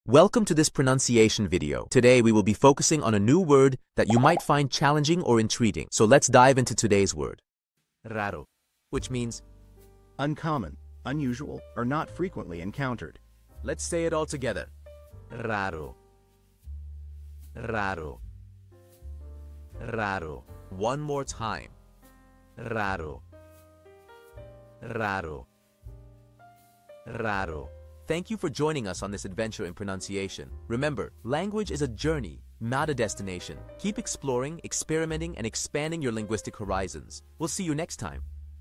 Welcome to this pronunciation video. Today we will be focusing on a new word that you might find challenging or intriguing. So let's dive into today's word. Raro, which means uncommon, unusual, or not frequently encountered. Let's say it all together. Raro. Raro. Raro. One more time. Raro. Raro. Raro. Thank you for joining us on this adventure in pronunciation. Remember, language is a journey, not a destination. Keep exploring, experimenting, and expanding your linguistic horizons. We'll see you next time.